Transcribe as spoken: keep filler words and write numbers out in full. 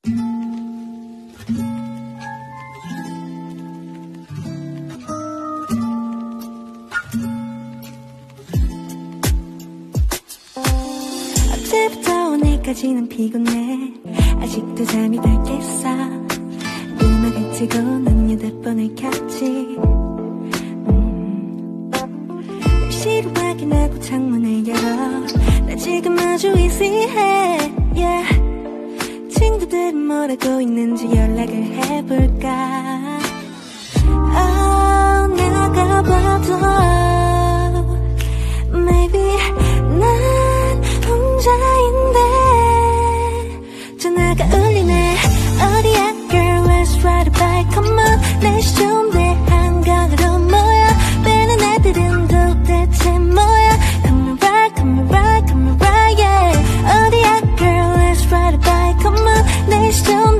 어제부터 오늘까지는 피곤해. 아직도 잠이 덜 깼어. 음악을 틀고 난 휴대폰을 켰지. 음. 날씨를 확인하고 창문을 열어. 나 지금 아주 easy해. Yeah. 친구들은 뭐라고 있는지 연락을 해볼까. Oh, 나가봐도 maybe 난 혼자인데. 전화가 울리네. 어디야 girl, let's ride a bike, come on. 날씨 좋은데 한강으로 모여. 빼는 애들은 도대체 뭐야. Come and ride, come and ride, come and ride, yeah. 어디야 girl, let's ride a bike, come on. 날씨 좋은데